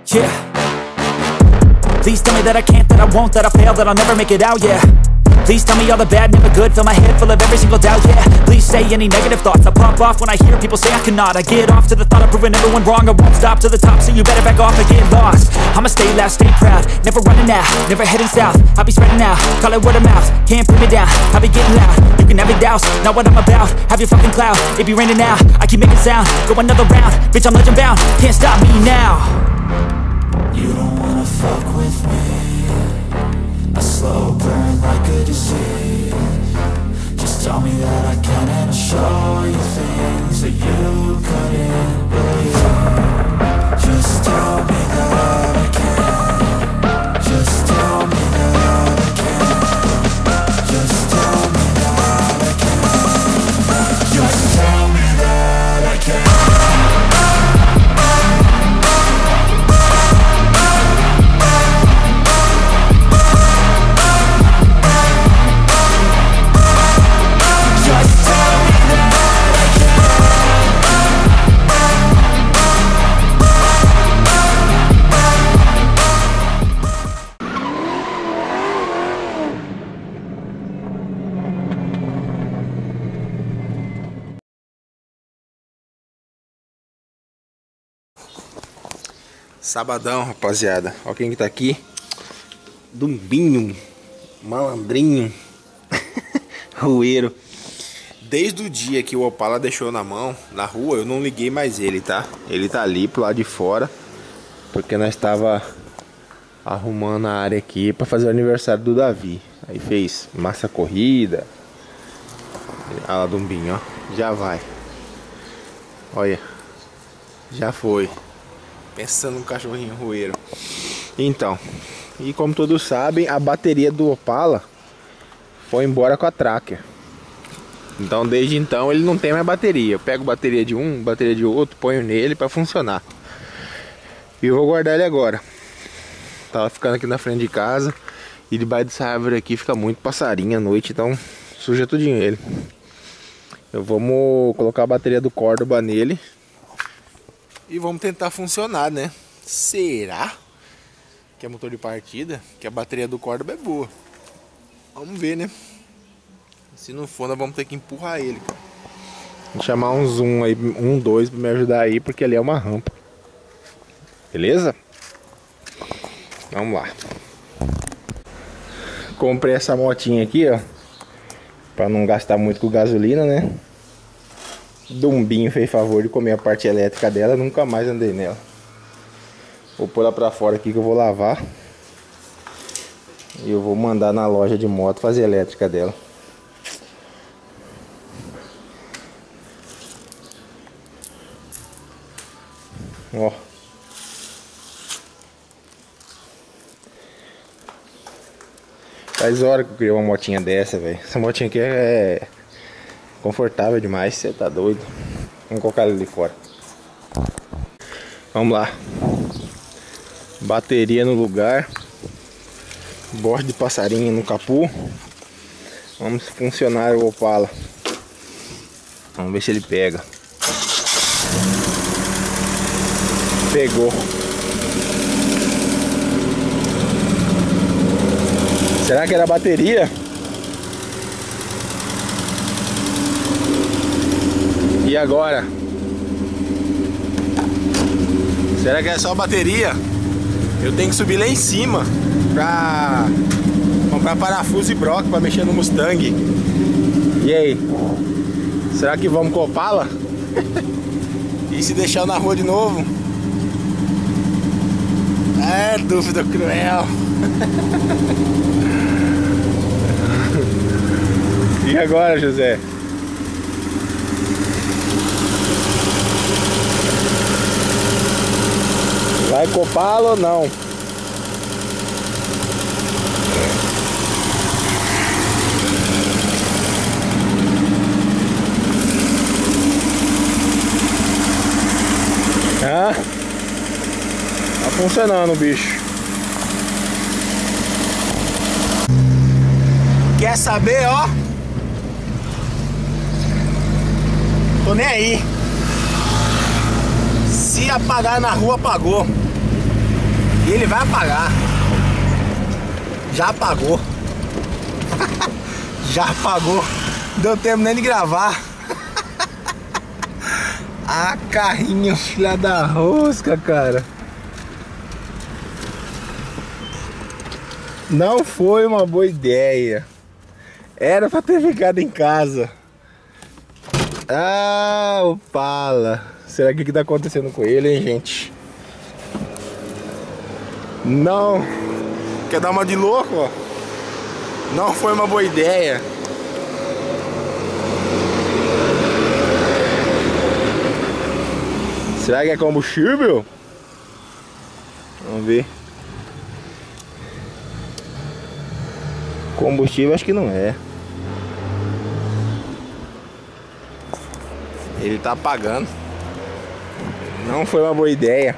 Yeah. Please tell me that I can't, that I won't, that I fail, that I'll never make it out, yeah. Please tell me all the bad, never good, fill my head full of every single doubt, yeah. Please say any negative thoughts, I pop off when I hear people say I cannot. I get off to the thought of proving everyone wrong, I won't stop to the top, so you better back off and get lost. I'ma stay loud, stay proud, never running out, never heading south. I'll be spreading out, call it word of mouth, can't put me down, I'll be getting loud. You can have your doubts, not what I'm about, have your fucking clout, it be raining now. I keep making sound, go another round, bitch I'm legend bound, can't stop me now. You don't wanna fuck with me, a slow burn like a disease. Just tell me that I can and I'll show you things that you couldn't believe. Just tell me that I can. Just tell me that I can. Just tell me that I can. Just tell me that I can. Sabadão, rapaziada. Olha quem que tá aqui. Dumbinho, malandrinho, rueiro. Desde o dia que o Opala deixou na mão, na rua, eu não liguei mais ele, tá? Ele tá ali pro lado de fora, porque nós tava arrumando a área aqui pra fazer o aniversário do Davi. Aí fez massa corrida. Olha lá, Dumbinho, ó. Já vai. Olha. Já foi. Pensando num cachorrinho rueiro. Então, e como todos sabem, a bateria do Opala foi embora com a Tracker. Então desde então ele não tem mais bateria. Eu pego bateria de um, bateria de outro, ponho nele para funcionar. E eu vou guardar ele agora. Tava ficando aqui na frente de casa, e debaixo dessa árvore aqui fica muito passarinho à noite, então suja tudinho ele. Vamos colocar a bateria do Córdoba nele e vamos tentar funcionar, né? Será que é motor de partida? Que a bateria do Córdoba é boa. Vamos ver, né? Se não for, nós vamos ter que empurrar ele. Vou chamar um zoom aí, 2 pra me ajudar aí, porque ali é uma rampa. Beleza? Vamos lá. Comprei essa motinha aqui, ó, pra não gastar muito com gasolina, né? Dumbinho fez favor de comer a parte elétrica dela, nunca mais andei nela. Vou pôr ela pra fora aqui que eu vou lavar. E eu vou mandar na loja de moto fazer a elétrica dela. Ó. Faz hora que eu queria uma motinha dessa, velho. Essa motinha aqui é confortável demais, você tá doido. Vamos colocar ela ali fora. Vamos lá. Bateria no lugar. Borda de passarinho no capô. Vamos funcionar o Opala. Vamos ver se ele pega. Pegou. Será que era a bateria? E agora? Será que é só a bateria? Eu tenho que subir lá em cima pra comprar parafuso e broca pra mexer no Mustang. E aí? Será que vamos com Opala? E se deixar na rua de novo? É dúvida cruel. E agora, José? Vai com Opala ou não? Ah, tá funcionando o bicho. Quer saber, ó? Tô nem aí. Se apagar na rua, apagou. E ele vai apagar. Já apagou. Já apagou. Deu tempo nem de gravar. Ah, carrinho, filha da rosca, cara. Não foi uma boa ideia. Era pra ter ficado em casa. Ah, Opala. Será que tá acontecendo com ele, hein, gente? Não. Quer dar uma de louco, ó? Não foi uma boa ideia. Será que é combustível? Vamos ver. Combustível acho que não é. Ele tá apagando. Não foi uma boa ideia.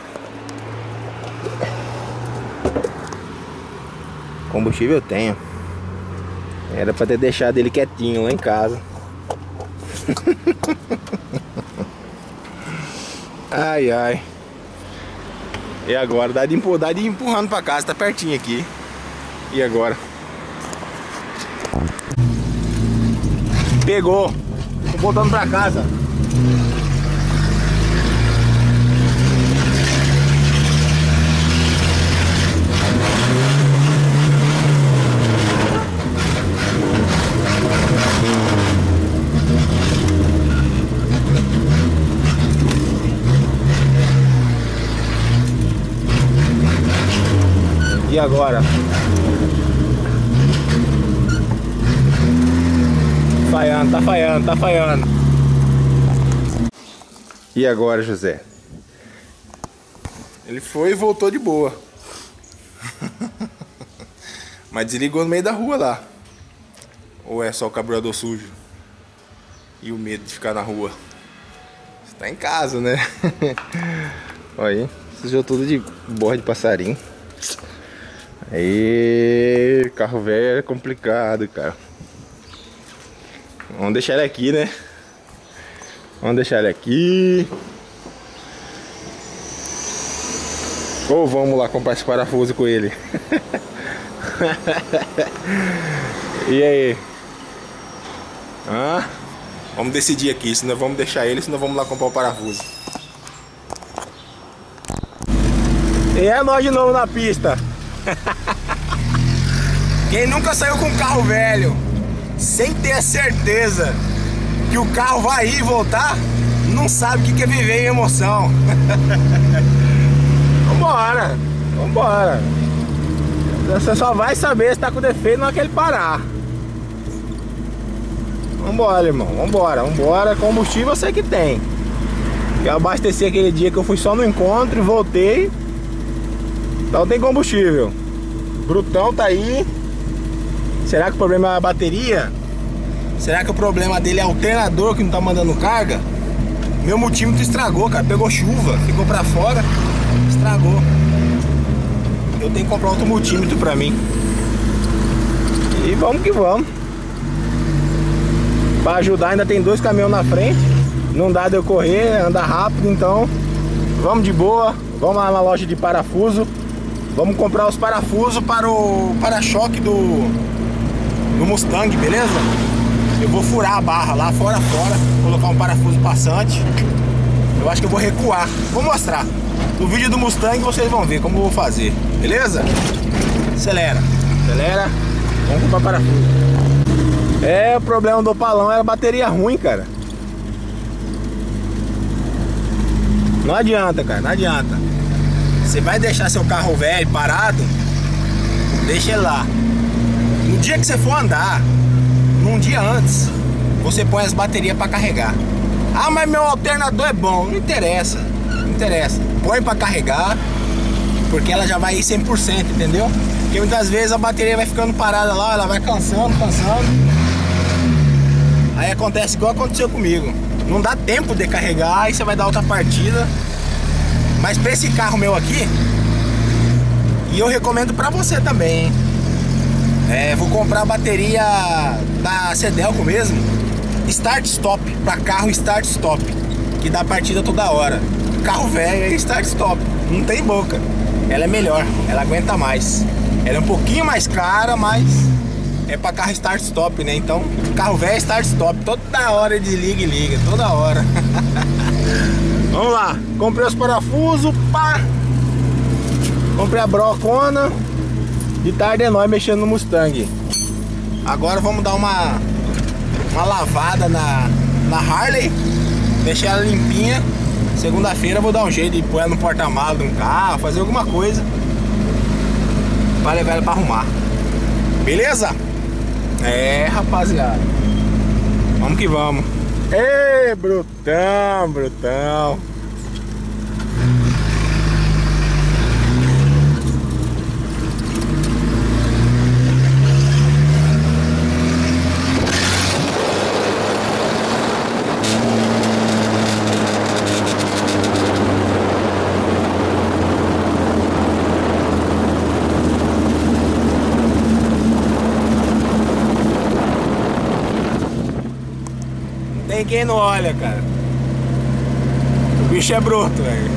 Combustível eu tenho. Era pra ter deixado ele quietinho lá em casa. Ai, ai. E agora? Dá de ir empurrando pra casa. Tá pertinho aqui. E agora? Pegou. Tô voltando pra casa. E agora? Falhando, tá falhando, tá falhando. E agora, José? Ele foi e voltou de boa. Mas desligou no meio da rua lá. Ou é só o carburador sujo? E o medo de ficar na rua? Você tá em casa, né? Olha aí, sujou tudo de borra de passarinho. Aí, carro velho é complicado, cara. Vamos deixar ele aqui, né? Vamos deixar ele aqui. Ou vamos lá comprar esse parafuso com ele. E aí? Hã? Vamos decidir aqui, senão vamos deixar ele, senão vamos lá comprar o parafuso. E é nós de novo na pista. Quem nunca saiu com um carro velho sem ter a certeza que o carro vai ir e voltar, não sabe o que é viver em emoção. Vambora, vambora. Você só vai saber se tá com defeito na hora que ele parar. Vambora, irmão, vambora, vambora. Combustível eu sei que tem. Eu abasteci aquele dia que eu fui só no encontro e voltei. Então tem combustível. Brutão tá aí. Será que o problema é a bateria? Será que o problema dele é o alternador que não tá mandando carga? Meu multímetro estragou, cara. Pegou chuva, ficou pra fora, estragou. Eu tenho que comprar outro multímetro pra mim. E vamos que vamos. Pra ajudar, ainda tem 2 caminhões na frente. Não dá de eu correr, andar rápido, então vamos de boa. Vamos lá na loja de parafuso. Vamos comprar os parafusos para o para-choque do Mustang, beleza? Eu vou furar a barra lá fora, colocar um parafuso passante. Eu acho que eu vou recuar. Vou mostrar. No vídeo do Mustang vocês vão ver como eu vou fazer, beleza? Acelera, acelera. Vamos comprar parafuso. É, o problema do Opalão era a bateria ruim, cara. Não adianta, cara, não adianta. Você vai deixar seu carro velho parado, deixa ele lá. No dia que você for andar, num dia antes, você põe as baterias para carregar. Ah, mas meu alternador é bom. Não interessa, não interessa. Põe para carregar, porque ela já vai ir 100%, entendeu? Porque muitas vezes a bateria vai ficando parada lá, ela vai cansando. Aí acontece igual aconteceu comigo. Não dá tempo de carregar, aí você vai dar outra partida. Mas pra esse carro meu aqui, e eu recomendo pra você também, hein? Vou comprar a bateria da Cedelco mesmo, Start Stop, pra carro Start Stop, que dá partida toda hora. Carro velho é Start Stop, não tem boca. ela é melhor, ela aguenta mais. Ela é um pouquinho mais cara, mas é pra carro start-stop, né? Então, carro velho é start-stop, toda hora desliga e liga, toda hora. Vamos lá, comprei os parafusos, pá! Comprei a brocona. De tarde é nóis mexendo no Mustang. Agora vamos dar uma lavada na Harley, deixar ela limpinha. Segunda-feira eu vou dar um jeito de pôr ela no porta-malas de um carro, fazer alguma coisa pra levar ela pra arrumar. Beleza? É, rapaziada, vamos que vamos. Ei, brutão, brutão. Tem quem não olha, cara. O bicho é bruto, velho.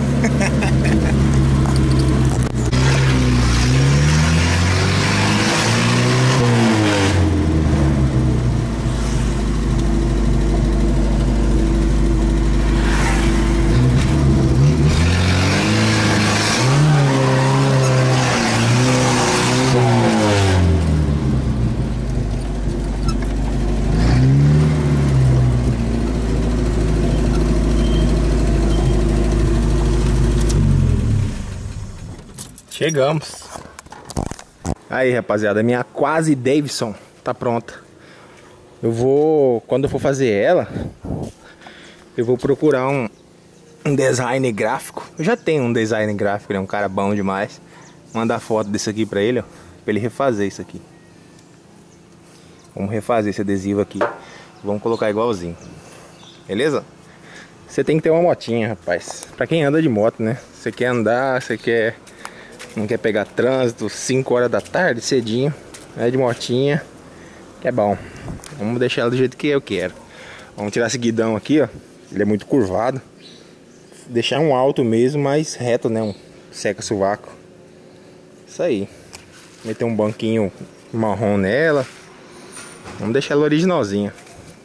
Chegamos. Aí, rapaziada, minha quase Davidson tá pronta. Eu vou, quando eu for fazer ela, eu vou procurar um design gráfico. Eu já tenho um design gráfico, ele é um cara bom demais. Mandar foto desse aqui pra ele, ó, pra ele refazer isso aqui. Vamos refazer esse adesivo aqui. Vamos colocar igualzinho. Beleza? Você tem que ter uma motinha, rapaz. Pra quem anda de moto, né? Você quer andar, não quer pegar trânsito 5 horas da tarde, cedinho, é de motinha, que é bom. Vamos deixar ela do jeito que eu quero. Vamos tirar esse guidão aqui, ó. Ele é muito curvado. Deixar um alto mesmo, mas reto, né? Um seca-sovaco. Isso aí. Meter um banquinho marrom nela. Vamos deixar ela originalzinha.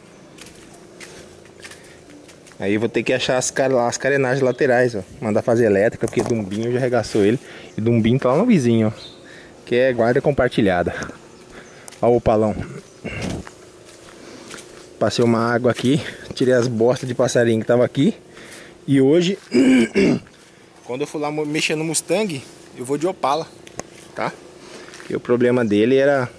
Aí vou ter que achar as carenagens laterais, ó. Mandar fazer elétrica, porque Dumbinho já arregaçou ele. E Dumbinho tá lá no vizinho, ó. Que é guarda compartilhada. Ó o opalão. Passei uma água aqui. Tirei as bostas de passarinho que tava aqui. E hoje, quando eu for lá mexer no Mustang, eu vou de Opala, tá? E o problema dele era...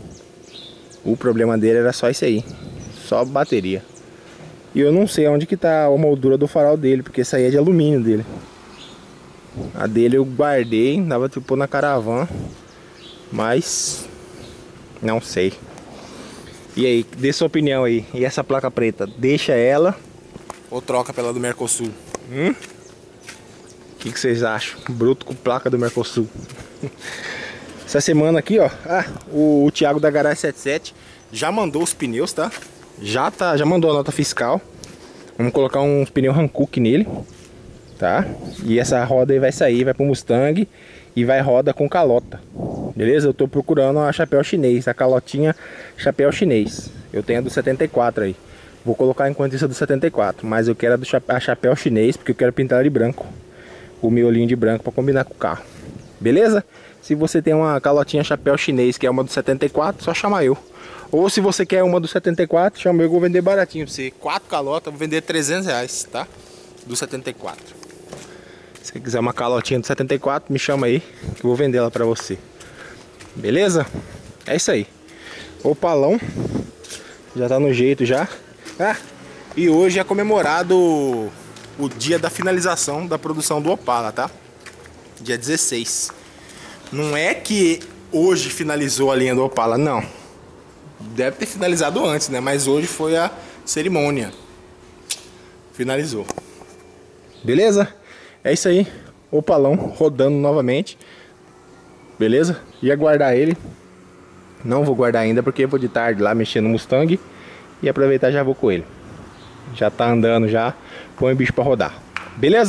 só isso aí. Só bateria. E eu não sei onde que tá a moldura do farol dele, porque essa aí é de alumínio dele. A dele eu guardei, dava tipo na caravana, mas não sei. E aí, dê sua opinião aí. E essa placa preta, deixa ela ou troca pela do Mercosul? O que vocês acham? Bruto com placa do Mercosul. Essa semana aqui, ó, o Thiago da Garage 77 já mandou os pneus, tá? Já mandou a nota fiscal. Vamos colocar uns pneus Hankook nele, tá? E essa roda aí vai sair, vai pro Mustang e vai roda com calota. Beleza? Eu tô procurando a chapéu chinês, a calotinha chapéu chinês. Eu tenho a do 74 aí. Vou colocar enquanto isso a do 74, mas eu quero a chapéu chinês porque eu quero pintar ela de branco. O miolinho de branco para combinar com o carro. Beleza? Se você tem uma calotinha chapéu chinês que é uma do 74, só chama eu. Ou se você quer uma do 74, chama eu que eu vou vender baratinho pra você. 4 calotas, vou vender R$300, tá? Do 74. Se você quiser uma calotinha do 74, me chama aí que eu vou vender ela pra você. Beleza? É isso aí. Opalão. Já tá no jeito já. E hoje é comemorado o dia da finalização da produção do Opala, tá? Dia 16. Não é que hoje finalizou a linha do Opala, não. Deve ter finalizado antes, né? Mas hoje foi a cerimônia. Finalizou. Beleza? É isso aí. Opalão rodando novamente. Beleza? Ia guardar ele. Não vou guardar ainda porque eu vou de tarde lá mexer no Mustang. E aproveitar já vou com ele. Já tá andando já. Põe o bicho pra rodar. Beleza?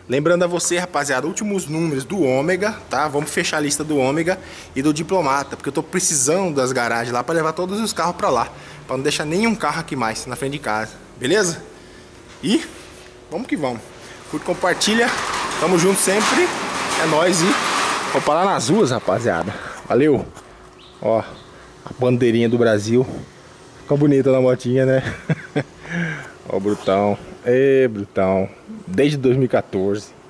Lembrando a você, rapaziada, últimos números do Ômega, tá? Vamos fechar a lista do Ômega e do Diplomata, porque eu tô precisando das garagens lá pra levar todos os carros pra lá, pra não deixar nenhum carro aqui mais na frente de casa, beleza? E vamos que vamos. Curte, compartilha, tamo junto sempre, é nóis e vou parar nas ruas, rapaziada. Valeu! Ó, a bandeirinha do Brasil, fica bonita na motinha, né? Ó, brutão, brutão, desde 2014.